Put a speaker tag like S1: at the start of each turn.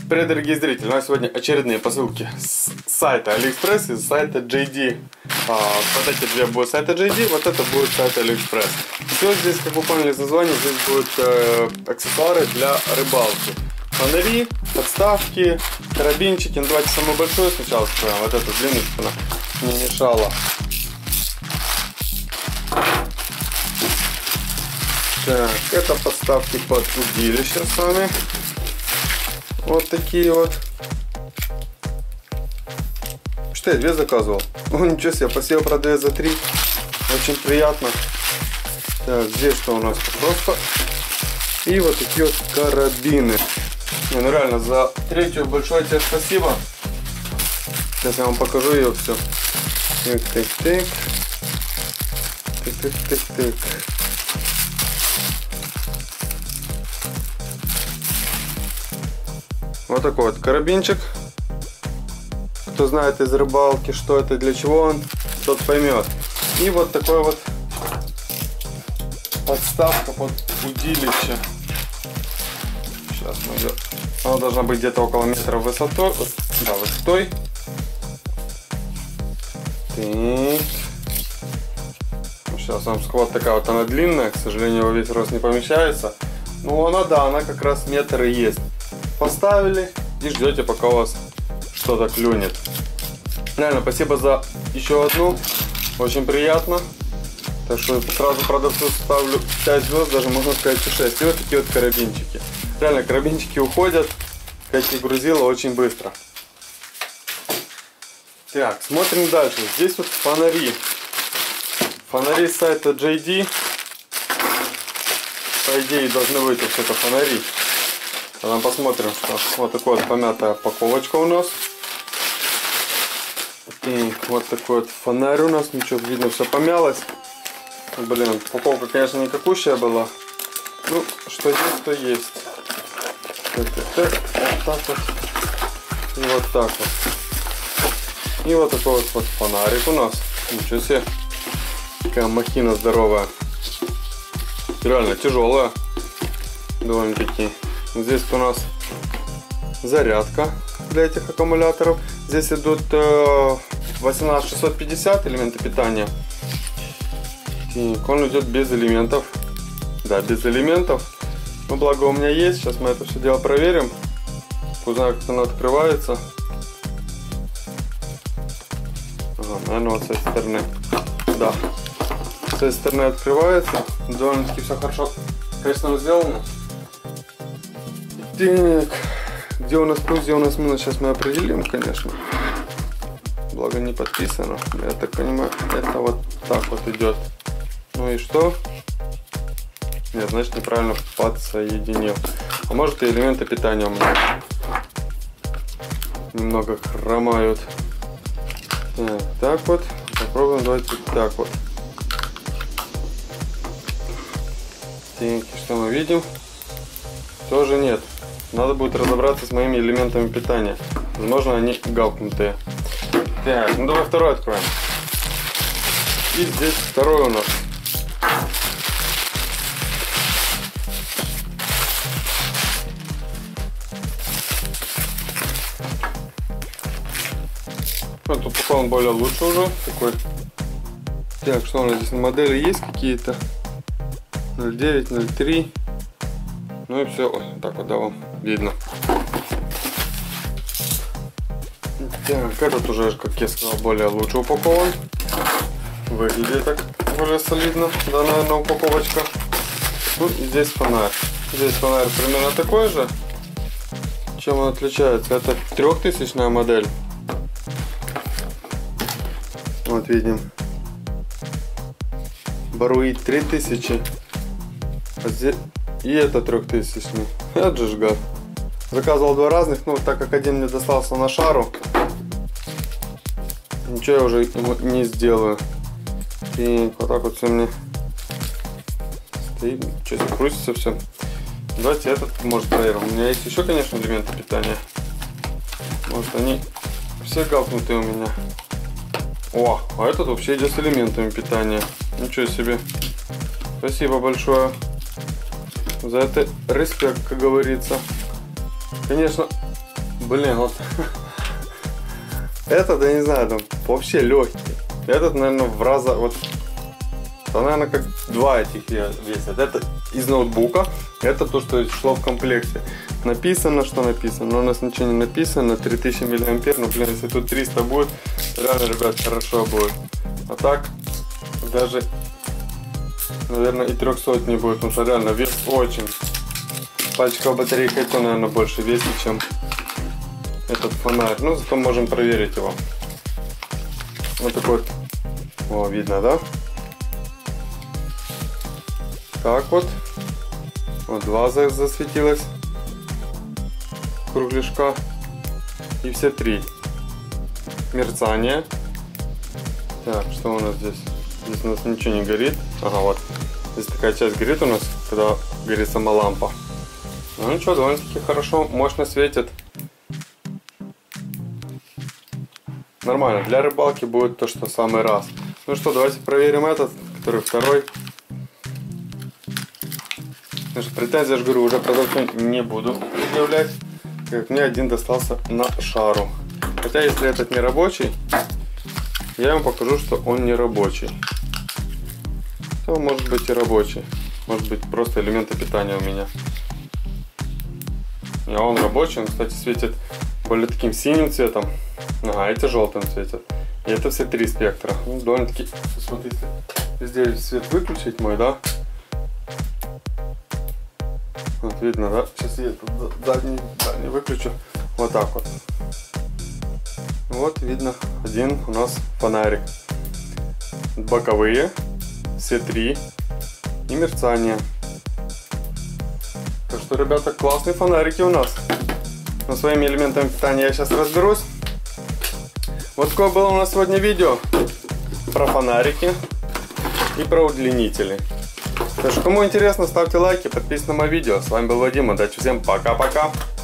S1: Привет, дорогие зрители! У нас сегодня очередные посылки с сайта AliExpress и с сайта JD. Вот эти две будут с сайта JD, вот это будет с сайта AliExpress. Все здесь, как вы поняли из названия, здесь будут аксессуары для рыбалки. Фонари, подставки, карабинчики. Ну, давайте самое большое сначала скроем. Вот эту длинную, чтобы она не мешала. Так, это подставки под удилище с вами. Вот такие вот. Что я две заказывал? О, ничего себе, посел продаю за 3. Очень приятно. Так, здесь что у нас? Просто. И вот такие вот карабины. Не, ну реально, за третью большое тебе спасибо. Сейчас я вам покажу ее все. Тык-тык-тык. Тык-тык-тык-тык. Вот такой вот карабинчик. Кто знает из рыбалки, что это, для чего он, тот поймет. И вот такой вот подставка под удилище. Сейчас мы ее... Она должна быть где-то около метра высотой. Да, высотой. Так. Сейчас вам схват такая вот, она длинная, к сожалению, во весь рост не помещается. Но она, да, она как раз метр и есть. Поставили и ждете, пока у вас что-то клюнет. Реально, спасибо за еще одну. Очень приятно. Так что сразу продавцу ставлю 5 звезд, даже можно сказать и 6. И вот такие вот карабинчики. Реально, карабинчики уходят, как и грузило, очень быстро. Так, смотрим дальше. Здесь вот фонари. Фонари с сайта JD. По идее, должны быть вообще-то фонари. Тогда посмотрим, что вот такая вот помятая упаковочка у нас. И вот такой вот фонарь у нас. Ничего, видно, все помялось. Блин, упаковка, конечно, никакущая была. Ну, что есть, то есть. Вот так вот. И вот так вот. И вот такой вот фонарик у нас. Ничего себе. Такая махина здоровая. Реально тяжелая. Довольно-таки. Здесь у нас зарядка для этих аккумуляторов. Здесь идут 18650 элементы питания. И он идет без элементов. Да, без элементов. Но благо у меня есть. Сейчас мы это все дело проверим. Узнаю, как она открывается. Ага, наверное, вот с этой стороны. Да. С этой стороны открывается. Довольно-таки все хорошо, конечно, сделано. Так, где у нас плюс, где у нас минус, сейчас мы определим, конечно. Благо не подписано. Я так понимаю, это вот так вот идет. Ну и что? Нет, значит, неправильно подсоединил. А может, и элементы питания у меня немного хромают. Так вот. Попробуем, давайте так вот. Так, что мы видим? Тоже нет. Надо будет разобраться с моими элементами питания. Возможно, они галкнутые. Так, ну давай второй откроем. И здесь второй у нас. Вот упакован более лучше уже. Такой. Так, что у нас здесь? Модели есть какие-то? 0.9, 0.3. Ну и все. Ой, так вот, да, вам видно. Так, этот уже, как я сказал, более лучше упакован. Выглядит так более солидно данная упаковочка. Ну и здесь фонарь. Здесь фонарь примерно такой же. Чем он отличается? Это 3000-я модель. Вот видим. Баруит 3000. А здесь... И это 3000-й. Это же гад. Заказывал два разных, но так как один мне достался на шару, ничего я уже ему не сделаю. И вот так вот все мне стоит. Что-то крутится все. Давайте этот, может, проверим. У меня есть еще, конечно, элементы питания. Может, они все галкнутые у меня. О, а этот вообще идет с элементами питания. Ничего себе. Спасибо большое. За это респект, как говорится. Конечно, Блин, вот этот, я не знаю, там вообще легкий. Этот, наверное, в раза, вот, это, наверное, как два этих весят. Это из ноутбука, это то, что шло в комплекте. Написано, что написано, но у нас ничего не написано. 3000 мА, ну, блин, если тут 300 будет, реально, ребят, хорошо будет. А так, даже, наверное, и 300 не будет, потому что реально вес очень. Пальчиковая батарейка, это, наверное, больше весит, чем этот фонарь. Ну, зато можем проверить его. Вот такой вот. О, видно, да? Так вот. Вот два засветилось. Кругляшка. И все три. Мерцание. Так, что у нас здесь? Здесь у нас ничего не горит. Ага, вот. Здесь такая часть горит у нас, когда горит сама лампа. Ну ничего, довольно-таки хорошо, мощно светит. Нормально, для рыбалки будет то, что в самый раз. Ну что, давайте проверим этот, который второй. Значит, претензии, я же говорю, уже продавцу не буду предъявлять. Как мне один достался на шару. Хотя, если этот не рабочий, я вам покажу, что он не рабочий. То может быть и рабочий. Может быть просто элементы питания у меня. А он рабочий, он, кстати, светит более таким синим цветом. Ага, эти желтым светят. И это все три спектра. Ну, довольно-таки, смотрите, везде свет выключить мой, да? Вот видно, да? Сейчас я тут задний выключу. Вот так вот. Вот видно, один у нас фонарик. Боковые, все три. И мерцание. Так что, ребята, классные фонарики у нас. Но своими элементами питания я сейчас разберусь. Вот такое было у нас сегодня видео про фонарики и про удлинители. Так что, кому интересно, ставьте лайки, подписывайтесь на мое видео. С вами был Вадим, удачи всем, пока-пока.